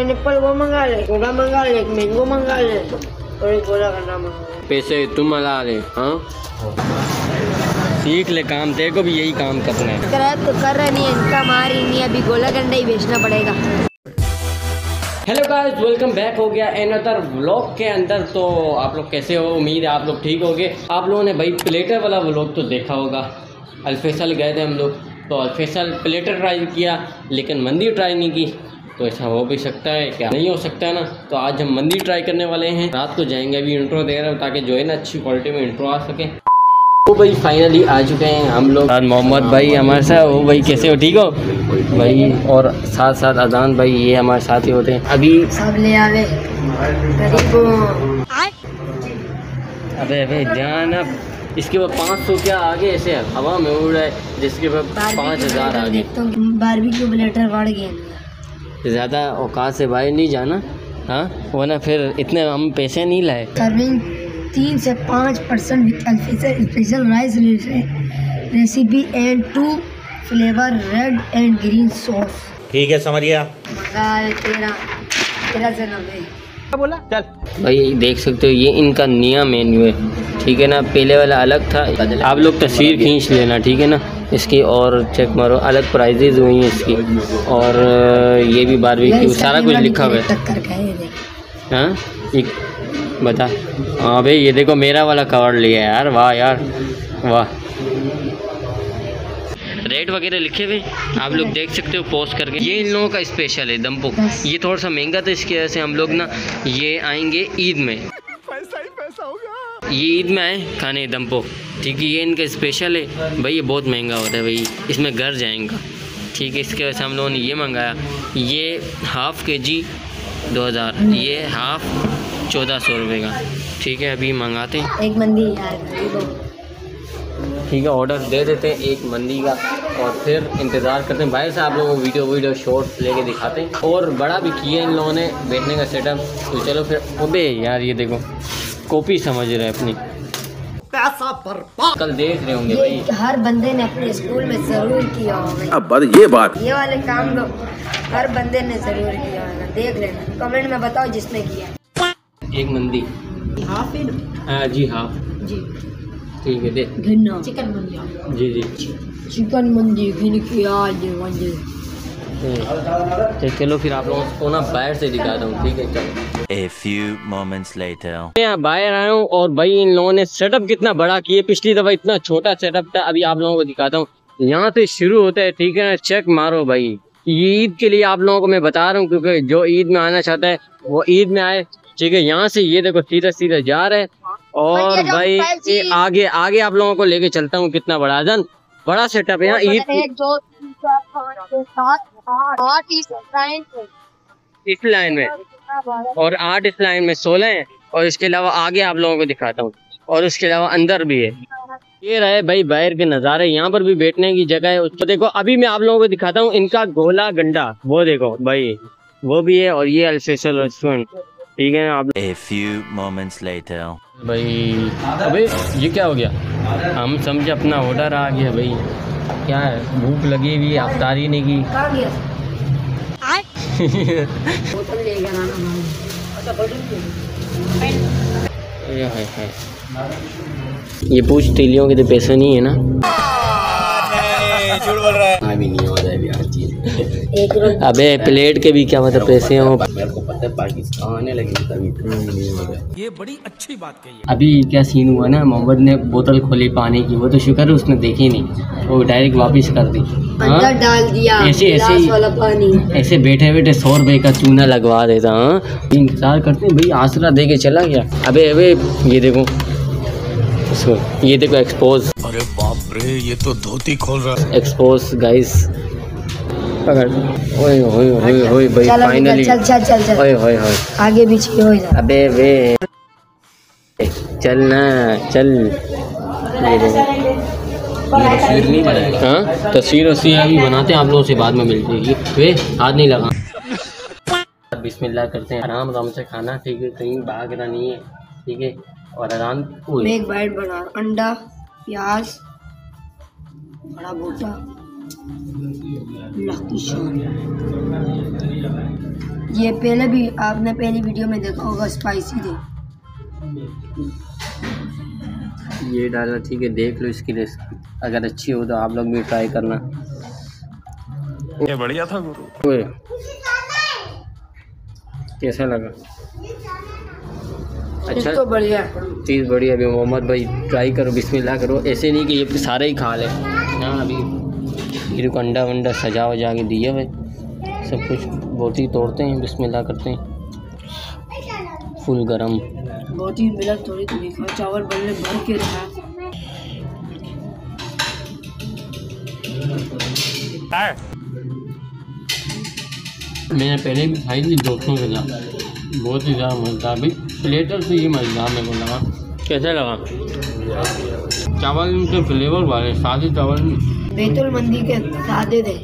Pineapple वो मंगा ले, गोला मंगा ले, एक मैंगो मंगा ले और एक गोला गन्ना मंगा ले। पैसे तुम मंगा ले। हाँ सीख ले काम, तेरे को भी यही काम करना है। तो कर रहा नहीं, इनका मारी नहीं, अभी गोला गंडा ही बेचना पड़ेगा। हेलो गाइस, वेलकम बैक हो गया अनदर व्लॉग के अंदर। तो आप लोग कैसे हो? उम्मीद है आप लोग ठीक होगे। आप लोगों ने भाई प्लेटर वाला व्लॉग तो देखा होगा। अल-फैसल गए थे हम लोग, तो अल-फैसल प्लेटर ट्राई किया लेकिन मंदी ट्राई नहीं की। तो ऐसा हो भी सकता है क्या? नहीं हो सकता है ना। तो आज हम मंदी ट्राई करने वाले हैं। रात को जाएंगे, अभी इंट्रो दे रहा हूँ ताकि जो है ना अच्छी क्वालिटी में इंट्रो आ सके। तो भाई फाइनली आ चुके हैं हम लोग। मोहम्मद भाई हमारे साथ। वो भाई कैसे हो? ठीक हो भाई? और साथ साथ अजान भाई, ये हमारे साथ ही होते हैं। अभी सब ले आवे अबे जान, अब इसके बाद 500 क्या आगे ऐसे हवा में उड़ रहा है, जिसके बाद 5000 आगे। बारबेक्यू प्लेटर बढ़ गए, ज़्यादा औकात से भाई नहीं जाना। हाँ वरना फिर इतने हम पैसे नहीं लाए। सर्विंग 3 से 5% with Al-Faisal special rice recipe and 2 flavour red and green sauce. ठीक है समझ गया। 13 से 90 बोला चल भाई। देख सकते हो ये इनका नया मेन्यू है, ठीक है ना। पहले वाला अलग था। आप लोग तस्वीर खींच लेना, ठीक है ना इसकी, और चेक मारो अलग प्राइजेज हुई हैं इसकी। और ये भी बारबेक्यू सारा कुछ लिखा हुआ है। हाँ एक बता। हाँ भाई ये देखो मेरा वाला कवर लिया है यार। वाह यार वाह। रेट वगैरह लिखे हुए आप लोग देख सकते हो पोस्ट करके। ये इन लोगों का स्पेशल है दम्पो। ये थोड़ा सा महंगा था, इसकी वजह से हम लोग ना ये आएंगे ईद में। पैसा ही पैसा होगा। ये ईद में आए खाने दम्पो, ठीक है। ये इनका स्पेशल है भाई। ये बहुत महंगा होता है भाई, इसमें घर जाएगा, ठीक है। इसके वजह से हम लोगों ने ये मंगाया। ये ½ kg 2000, ये हाफ 1400 रुपये का, ठीक है। अभी मंगाते हैं एक मंदी यार, ठीक है। ऑर्डर दे देते हैं एक मंदी का और फिर इंतज़ार करते हैं। भाई साहब लोगों को वीडियो शॉर्ट लेके दिखाते हैं। और बड़ा भी किया इन लोगों ने बैठने का सेटअप। तो चलो फिर। अबे यार ये देखो कॉपी समझ रहे अपनी, पैसा बर्बाद। कल देख रहे होंगे भाई, हर बंदे ने अपने स्कूल में जरूर किया होगा। अब ये बात, ये वाले काम तो हर बंदे ने जरूर किया होगा। देख लेना, कमेंट में बताओ जिसने किया। एक मंदी हाफ ही हाँ जी, हाफ जी, ठीक है। दे चिकन मंदी जी जी, चिकन मंदी घिन प्याज। चलो फिर आप लोगों को ना बाहर से दिखाता हूँ, ठीक है। चलो A few moments later. मैं यहाँ बाहर आया हूँ और भाई इन लोगों ने सेटअप कितना बड़ा किया। पिछली दफ़ा इतना छोटा सेटअप था। अभी आप लोगों को दिखाता हूँ। यहाँ से शुरू होता है, ठीक है ना। चेक मारो भाई। ये ईद के लिए आप लोगों को मैं बता रहा हूँ, क्योंकि जो ईद में आना चाहता है वो ईद में आए, ठीक है। यहाँ से ये देखो सीधा सीधा जा रहे हैं। और भाई आगे आगे आप लोगों को लेके चलता हूँ। कितना बड़ा जन बड़ा सेटअप है यहाँ ईद इस लाइन में, और 8 इस लाइन में, 16 है। और इसके अलावा आगे आप लोगों को दिखाता हूँ। और उसके अलावा अंदर भी है। ये रहे भाई बाहर के नज़ारे। यहाँ पर भी बैठने की जगह है। उसको देखो। अभी मैं आप लोगों को दिखाता हूँ इनका गोला गंडा। वो देखो भाई, वो भी है। और ये अल-फैसल रेस्टोरेंट, ठीक है आप। A few moments later. भाई अबे ये क्या हो गया? हम समझे अपना ऑर्डर आ गया भाई। क्या है, भूख लगी हुई, अफ्तारी नहीं की। कहाँ गया? बोतल ले गया है। ये पूछ तीलियों के तो पैसे नहीं है ना? झूठ बोल रहा है। अभी नहीं हो रहा है यार चीज। अबे प्लेट के भी क्या मतलब पैसे हो? मेरे को पता है पाकिस्तान आने लगी तभी नहीं हो रहा। ये बड़ी अच्छी बात कही है। अभी क्या सीन हुआ ना, मोहम्मद ने बोतल खोली पानी की। वो तो शुक्र है उसने देखी नहीं, वो डायरेक्ट वापस कर दी। अंदर डाल दिया गिलास वाला पानी। ऐसे बैठे बैठे 100 रुपए का चूना लगवा देता। हाँ इंतजार करते हैं भाई, आसरा दे के चला गया। अबे अबे ये देखो, ये देखो एक्सपोज। अरे बाप रे, ये तो धोती खोल रहा है। Expose guys. पकड़। ओए होए होए होए भाई फाइनली। चल चल चल चल, ओए होए होए आगे पीछे हो जा। अबे वे चल ना चल। ये देखो तस्वीर नहीं बनाई। हाँ तस्वीर अभी बनाते हैं, आप लोगों से बाद में मिल जाएगी। वे हाथ नहीं लगा। बिस्मिल्लाह करते हैं, आराम आराम से खाना, ठीक है। कहीं भागना नहीं है, ठीक है। और आराम। मैं एक बाइट बना, अंडा, प्याज, बड़ा बोटा, लकी शान। ये पहले भी आपने पहली वीडियो में देखा होगा, स्पाइसी थी। ये डालना, ठीक है, देख लो इसकी रेसिपी, अगर अच्छी हो तो आप लोग भी ट्राई करना। ये बढ़िया था गुरु। ओए, कैसा लगा? अच्छा तो बढ़िया, चीज़ बढ़िया। अभी मोहम्मद भाई ट्राई करो, बिस्मिल्लाह करो, ऐसे नहीं कि ये सारे ही खा ले। हाँ, अभी हीरो को अंडा वंडा सजा वजा के दिया भाई, सब कुछ बोटी तोड़ते हैं, बिस्मिल्लाह करते हैं, फुल गरम बोटी मिला थोड़ी थोड़ी खा, चावल बनने भर के रहा। मैंने पहले भी खाई थी दोस्तों के साथ, बहुत ही ज़्यादा मज़ेदार। अभी प्लेटर से ये मज़ेदार मेरे को लगा। कैसा लगा? चावल के फ्लेवर वाले, सादे चावल बैतुल मंदी के सादे थे।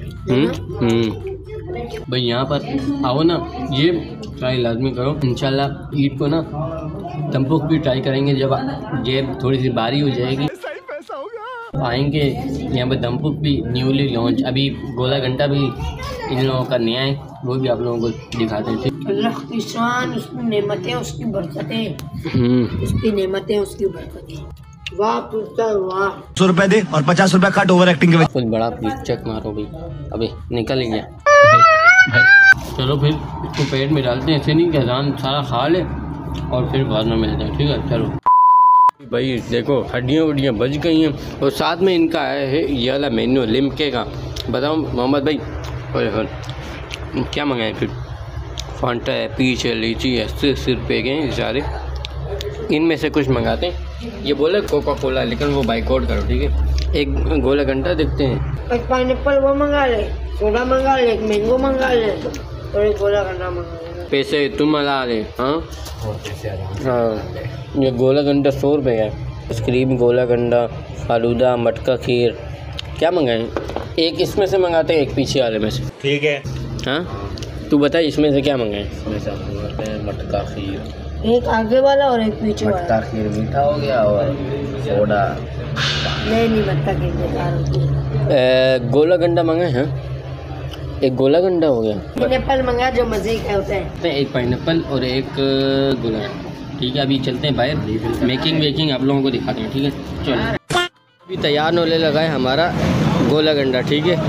भाई यहाँ पर आओ ना, ये ट्राई लाजमी करो। इंशाल्लाह ईद को ना दमपुक भी ट्राई करेंगे, जब ये थोड़ी सी बारी हो जाएगी आएंगे यहाँ पर। दमपुक भी न्यूली लॉन्च, अभी गोला घंटा भी इन लोगों का नया है, वो भी आप लोगों को दिखाते हैं। अल्लाह की शान, उसकी नेमतें, उसकी बरकतें, उसकी नेमतें, उसकी बरकतें। वाह पुत्र वाह। 100 रुपए दे और 50 रुपए कट ओवर एक्टिंग के वजह। कुछ बड़ा प्लीज चेक मारो भाई, अबे निकल ही गया। चलो फिर इसको पेट में डालते हैं, ऐसे नहीं कि अजान सारा खा ले और फिर बाद में मिलते हैं, ठीक है? चलो भाई देखो, हड्डियाँ वड्डियाँ बच गई हैं, और साथ में इनका आया है ये वाला मेन्यू लिमके का। बताओ मोहम्मद भाई, और क्या मंगाए फिर? फांटा है, पीच है, लीची है, 80 रुपये के हैं सारे, इनमें से कुछ मंगाते हैं। ये बोले कोका कोला, लेकिन वो बाइकआउट करो, ठीक है? एक गोला घंटा देखते हैं, एक पाइनएप्पल वो मंगा ले, सोडा मंगा ले, एक मैंगो मंगा ले और एक गोला घंटा मंगा ले। पैसे तुम लगा रहे? हाँ हाँ, ये गोला घंटा 100 रुपये का है। आइसक्रीम, गोला घंटा, फालूदा, मटका खीर, क्या मंगाएं? एक इसमें से मंगाते हैं, एक पीछे वाले में से, ठीक है। हाँ तू बता, इसमें से क्या मंगाएं? मटका खीर, एक आगे वाला और एक पीछे वाला। मटका खीर मीठा हो गया और सोडा। नहीं मटका खीर बेकार होती है। गोला घंटा मंगाए हैं, एक गोला घंटा हो गया। पाइनएप्पल मंगा जो मज़े का होता है। एक पाइनएप्पल और एक गोला, ठीक है? अभी चलते हैं बाहर, मेकिंग वेकिंग आप लोगों को दिखाते हैं, ठीक है? चलो अभी तैयार होने लगा है हमारा गोला घंटा, ठीक है?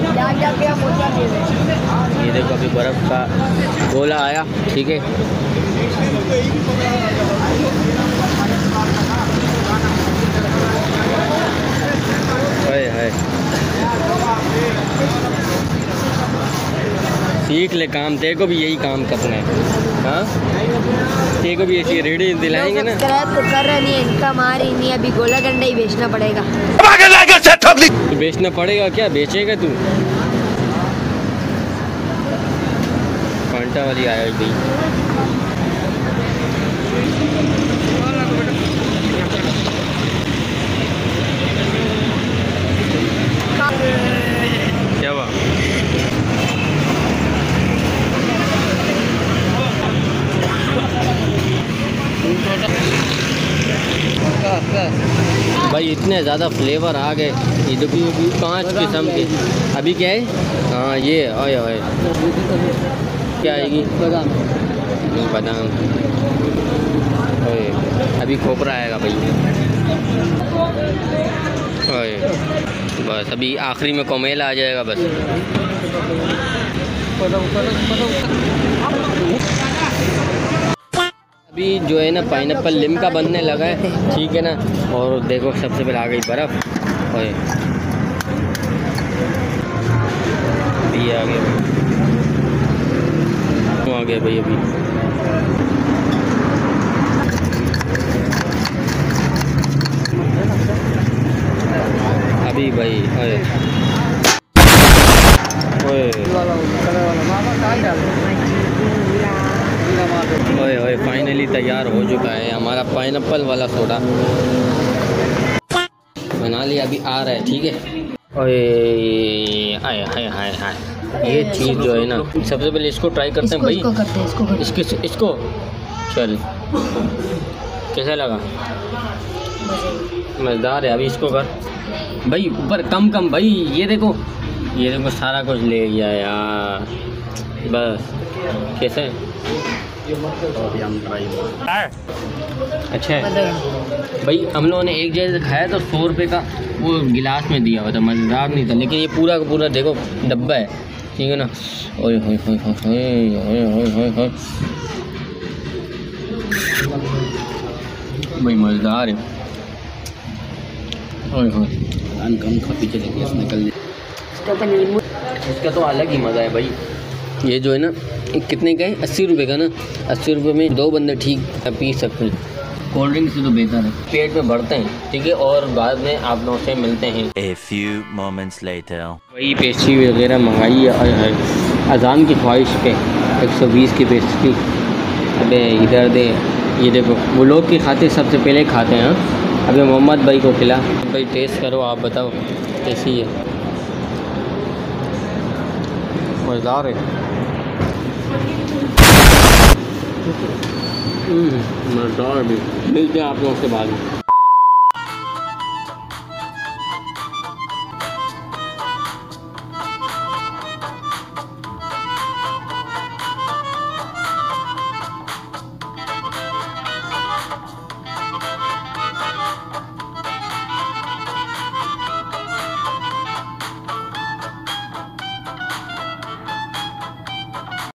ये देखो अभी बर्फ़ का गोला आया, ठीक है? हाय सीख ले काम, तेरे को भी यही काम करना है। हाँ, तेरे को भी ऐसी रेडी दिलाएंगे ना। सब्सक्राइब तो कर रहे नहीं है, इनका मारी नहीं, अभी गोला घंटा ही बेचना पड़ेगा। तो बेचना पड़ेगा क्या? बेचेगा तू? फांटा वाली आया गई। क्या हुआ? भाई इतने ज़्यादा फ्लेवर आ गए, ये देखो 5 किस्म के। अभी क्या है? हाँ ये ओए ओए, क्या आएगी? बादाम। ओए अभी खोपरा आएगा भाई। ओए बस अभी आखिरी में कोमेल आ जाएगा बस। अभी जो है ना पाइनएप्पल लिमका बनने लगा है, ठीक है ना? और देखो सबसे पहले आ गई बर्फ़, और ये आ गया भाई अभी भाई ओए फाइनली तैयार हो चुका है हमारा पाइनएप्पल वाला सोडा, बना लिया, अभी आ रहा है, ठीक है? ओए हाय हाय हाय हाय, ये चीज़ जो है ना, सबसे पहले इसको ट्राई करते हैं भाई। इसको चल, कैसा लगा? मज़ेदार है। अभी इसको कर भाई, ऊपर कम भाई, ये देखो सारा कुछ ले गया यार, बस कैसा है? अच्छा है भाई। हम लोगों ने एक जगह खाया तो 100 रुपये का वो गिलास में दिया हुआ था, मज़ेदार नहीं था। लेकिन ये पूरा का पूरा देखो डब्बा है, ठीक है ना। ओए होए होए होए होए होए होए, भाई मज़ेदार है। ओए होए, कम खा पीछे लगे निकल। इसका तो अलग ही मज़ा है भाई। ये जो है ना, कितने का है? 80 रुपये का ना। 80 रुपये में 2 बंदे ठीक पी सकते हैं। कोल्ड ड्रिंक से तो बेहतर है, पेट में भरते हैं, ठीक है। और बाद में आप लोगों से मिलते हैं। A few moments later. वही पेस्ट्री वगैरह मंगाई है अजान की ख्वाहिश पे, 120 की पेस्ट्री। अबे इधर दे, ये देखो वो लोग की खातिर सबसे पहले खाते हैं। हाँ अबे मोहम्मद भाई को खिला। भाई टेस्ट करो, आप बताओ कैसी है। मज़ेदार है, मज़ेदार भी। मिलते हैं आप लोगों से बाद में।